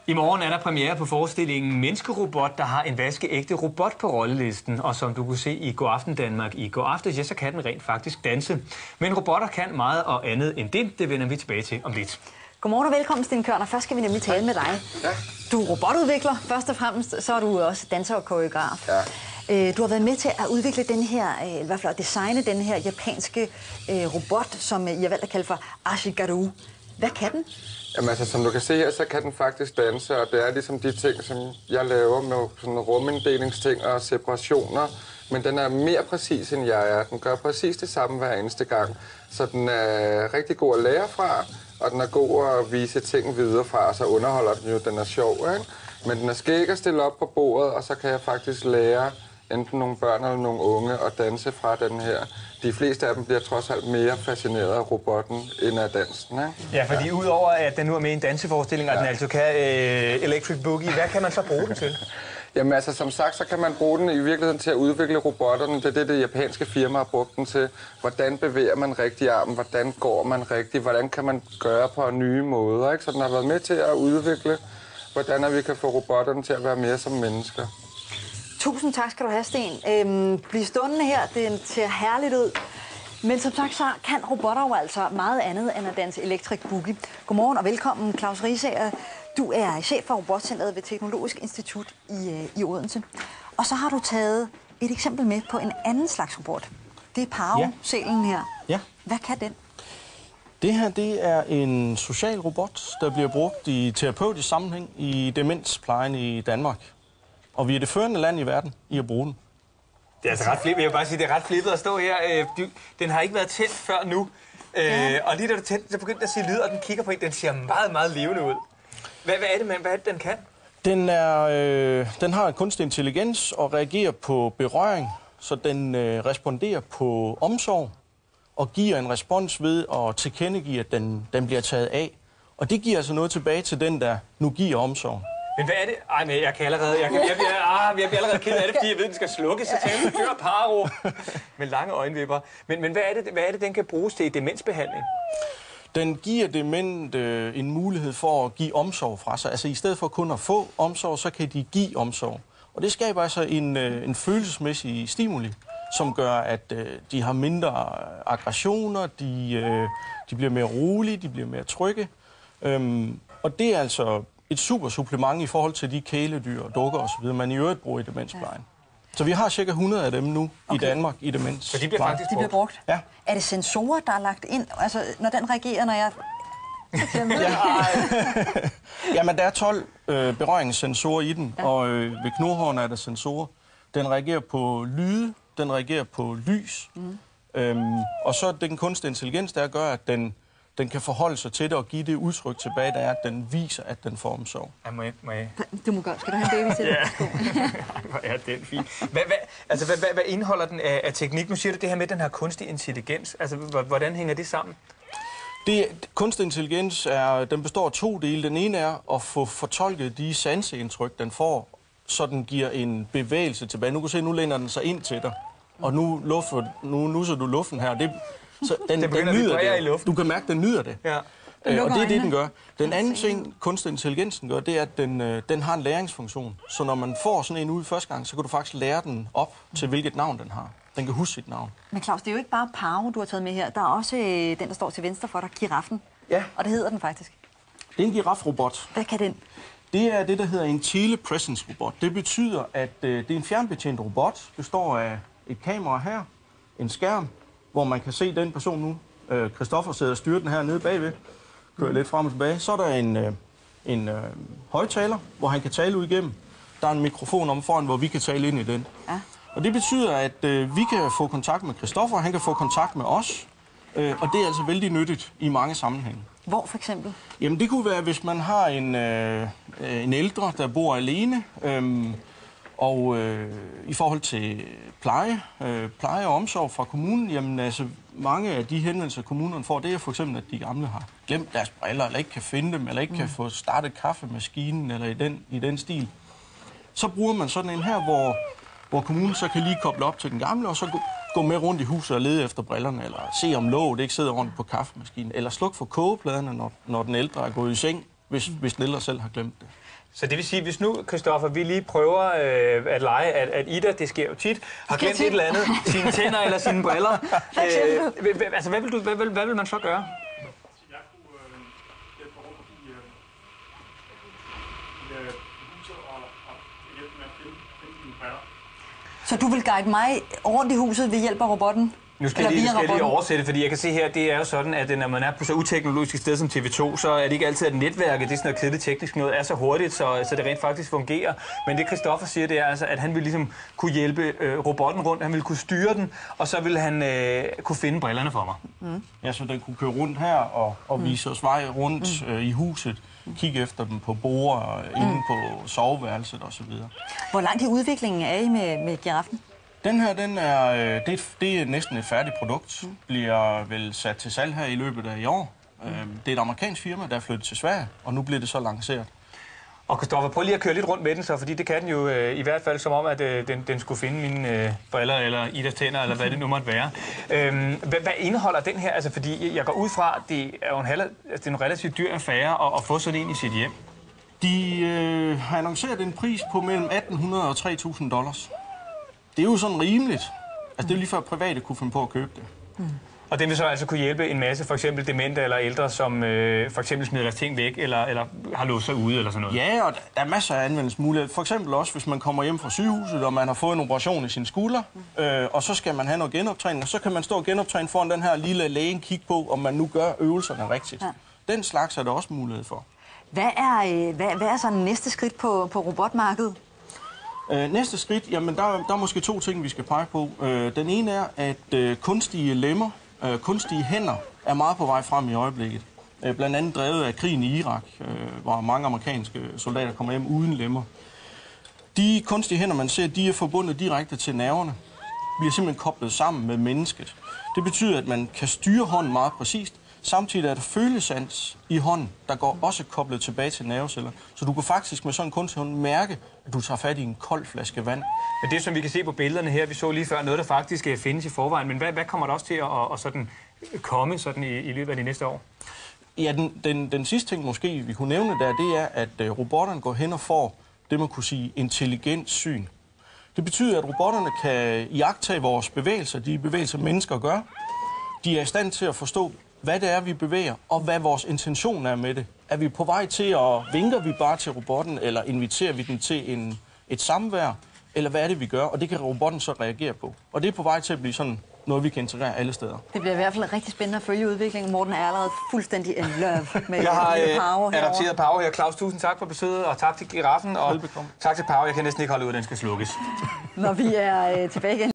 I morgen er der premiere på forestillingen Menneskerobot, der har en vaskeægte robot på rollelisten. Og som du kunne se i God Aften Danmark i går aftes, ja, så kan den rent faktisk danse. Men robotter kan meget og andet end det vender vi tilbage til om lidt. Godmorgen og velkommen, Sten Kørner. Først skal vi nemlig tale med dig. Ja. Du er robotudvikler, først og fremmest, så er du også danser og koreograf. Ja. Du har været med til at udvikle den her, i hvert fald at designe den her japanske robot, som I har valgt at kalde for Ashigaru. Hvad kan den? Jamen altså, som du kan se her, så kan den faktisk danse, og det er ligesom de ting, som jeg laver med sådan ruminddelingsting og separationer. Men den er mere præcis, end jeg er. Den gør præcis det samme hver eneste gang. Så den er rigtig god at lære fra, og den er god at vise ting videre fra, så underholder den jo, den er sjov, ikke? Men den er skæg at stille op på bordet, og så kan jeg faktisk lære enten nogle børn eller nogle unge at danse fra den her. De fleste af dem bliver trods alt mere fascineret af robotten end af dansen, ikke? Ja, fordi udover at den nu er med i en danseforestilling, og den altså kan Electric Boogie, hvad kan man så bruge den til? Jamen altså, som sagt, så kan man bruge den i virkeligheden til at udvikle robotterne. Det er det japanske firma har brugt den til. Hvordan bevæger man rigtig armen? Hvordan går man rigtigt? Hvordan kan man gøre på nye måder, ikke? Så den har været med til at udvikle, hvordan vi kan få robotterne til at være mere som mennesker. Tusind tak skal du have, Sten. Bliv stående her, det ser herligt ud. Men som sagt, så kan robotter jo altså meget andet end at danse Electric Boogie. Godmorgen og velkommen, Claus Riisager. Du er chef for Robotcentret ved Teknologisk Institut i Odense. Og så har du taget et eksempel med på en anden slags robot. Det er Paro-sælen her. Ja. Hvad kan den? Det her, det er en social robot, der bliver brugt i terapeutisk sammenhæng i demensplejen i Danmark. Og vi er det førende land i verden i at bruge den. Det er altså ret flippet. Jeg vil bare sige, det er ret flippet at stå her. Den har ikke været tændt før nu. Og lige da du tændte, så begyndte den at sige lyd, og den kigger på en. Den ser meget, meget levende ud. Hvad er det, den kan? Den har kunstig intelligens og reagerer på berøring, så den responderer på omsorg og giver en respons ved at tilkendegive, at den bliver taget af. Og det giver altså noget tilbage til den, der nu giver omsorg. Men hvad er det? Ej, men jeg bliver allerede ked af det, fordi jeg ved, at den skal slukkes, så tænker jeg, dør Paro med lange øjenvipper. Men hvad er det, den kan bruges til i demensbehandling? Den giver demente en mulighed for at give omsorg fra sig. Altså i stedet for kun at få omsorg, så kan de give omsorg. Og det skaber altså en følelsesmæssig stimuli, som gør, at de har mindre aggressioner, de bliver mere rolige, de bliver mere trygge. Og det er altså et super supplement i forhold til de kæledyr og dukker osv., man i øvrigt bruger i demensplejen. Så vi har cirka 100 af dem nu i Danmark i demens. Så de bliver faktisk brugt? Ja. Er det sensorer, der er lagt ind? Altså, når den reagerer, når jeg... Jamen, der er 12 berøringssensorer i den, og ved knurhårene er der sensorer. Den reagerer på lyde, den reagerer på lys, og så den kunstig intelligens, der gør, at den kan forholde sig til det og give det udtryk tilbage, der er, at den viser, at den får omsorg. Ja, må jeg? Du må godt. Skal du have en baby til? Ja. Hvor er den fin. Hvad indeholder den af teknik? Nu siger du det her med, den har kunstig intelligens. Altså, hvordan hænger det sammen? Kunstig intelligens den består af to dele. Den ene er at få fortolket de sanseindtryk, den får, så den giver en bevægelse tilbage. Nu kan du se, nu læner den sig ind til dig, og nu nusser du luften her. Så den nyder det. Du kan mærke, at den nyder det. Ja. Og det er det, den gør. Den anden ting, kunstig intelligensen gør, det er, at den har en læringsfunktion. Så når man får sådan en ud første gang, så kan du faktisk lære den op til, hvilket navn den har. Den kan huske sit navn. Men Claus, det er jo ikke bare Paro, du har taget med her. Der er også den, der står til venstre for dig, giraffen. Ja. Og det hedder den faktisk. Det er en girafrobot. Hvad kan den? Det er det, der hedder en telepresence-robot. Det betyder, at det er en fjernbetjent robot. Det består af et kamera her, en skærm, hvor man kan se den person nu. Christoffer sidder og styrer den her nede bagved. Kører lidt frem og tilbage. Så er der en højtaler, hvor han kan tale ud igennem. Der er en mikrofon om foran, hvor vi kan tale ind i den. Ja. Og det betyder, at vi kan få kontakt med Christoffer, og han kan få kontakt med os. Og det er altså vældig nyttigt i mange sammenhænge. Hvor for eksempel? Jamen det kunne være, hvis man har en ældre, der bor alene. Og i forhold til pleje og omsorg fra kommunen, jamen altså mange af de henvendelser, kommunerne får, det er for eksempel, at de gamle har glemt deres briller, eller ikke kan finde dem, eller ikke kan få startet kaffemaskinen, eller i den stil. Så bruger man sådan en her, hvor kommunen så kan lige koble op til den gamle, og så gå med rundt i huset og lede efter brillerne, eller se om låget ikke sidder ordentligt på kaffemaskinen, eller slukke for kogepladerne, når den ældre er gået i seng, hvis den ældre selv har glemt det. Så det vil sige, hvis nu, Christoffer, vi lige prøver at lege, at Ida, det sker jo tit, har glemt et eller andet, sine tænder eller sine briller. Altså, hvad vil man så gøre? Så du vil guide mig rundt i huset ved hjælp af robotten? Nu skal jeg lige oversætte, fordi jeg kan se her, det er jo sådan, at når man er på så uteknologisk et sted som TV2, så er det ikke altid, at netværket, det er sådan noget kedeligt teknisk noget, er så hurtigt, så det rent faktisk fungerer. Men det Christoffer siger, det er altså, at han vil ligesom kunne hjælpe robotten rundt, han vil kunne styre den, og så vil han kunne finde brillerne for mig. Mm. Ja, så den kunne køre rundt her og vise os vej rundt i huset, kigge efter dem på borde, inde på soveværelset osv. Hvor langt i udviklingen er I med giraffen? Den her, det er næsten et færdigt produkt. Bliver vel sat til salg her i løbet af i år. Det er et amerikansk firma, der er flyttet til Sverige, og nu bliver det så lanceret. Og Christoffer, prøv lige at køre lidt rundt med den så, fordi det kan den jo i hvert fald som om, at den skulle finde mine briller eller Idas tænder, eller hvad det nu måtte være. Hvad indeholder den her? Altså, fordi jeg går ud fra, at det er jo en relativt dyr affære at få sådan en i sit hjem. De har annonceret en pris på mellem $1.800 og $3.000. Det er jo sådan rimeligt. Altså, det er lige før private kunne finde på at købe det. Og den vil så altså kunne hjælpe en masse, for eksempel demente eller ældre, som for eksempel smider deres ting væk, eller har låst sig ude, eller sådan noget? Ja, og der er masser af anvendelsesmuligheder. For eksempel også, hvis man kommer hjem fra sygehuset, og man har fået en operation i sin skulder, og så skal man have noget genoptræning, og så kan man stå og genoptræne foran den her lille lægen, kigge på, om man nu gør øvelserne rigtigt. Ja. Den slags er der også mulighed for. Hvad er så næste skridt på robotmarkedet? Næste skridt, jamen der er måske to ting, vi skal pege på. Den ene er, at kunstige lemmer, kunstige hænder, er meget på vej frem i øjeblikket. Blandt andet drevet af krigen i Irak, hvor mange amerikanske soldater kommer hjem uden lemmer. De kunstige hænder, man ser, de er forbundet direkte til nerverne, bliver simpelthen koblet sammen med mennesket. Det betyder, at man kan styre hånden meget præcist. Samtidig er der følesans i hånden, der går også koblet tilbage til nerveceller. Så du kan faktisk med sådan en kunstig hånd mærke, at du tager fat i en kold flaske vand. Men det, som vi kan se på billederne her, vi så lige før, noget, der faktisk findes i forvejen. Men hvad kommer der også til at sådan komme sådan i løbet af de næste år? Ja, den sidste ting måske, vi kunne nævne der, det er, at robotterne går hen og får det, man kunne sige, intelligent syn. Det betyder, at robotterne kan iagttage vores bevægelser, de bevægelser, mennesker gør. De er i stand til at forstå, hvad det er, vi bevæger, og hvad vores intention er med det. Er vi på vej til at vinker vi bare til robotten, eller inviterer vi den til et samvær, eller hvad er det, vi gør? Og det kan robotten så reagere på. Og det er på vej til at blive sådan noget, vi kan integrere alle steder. Det bliver i hvert fald rigtig spændende at følge udviklingen. Morten er allerede fuldstændig in love med jeg har adopteret Power her. Claus, tusind tak for besøget, og tak til giraffen, og tak til Power. Jeg kan næsten ikke holde ud, at den skal slukkes. Når vi er tilbage igen.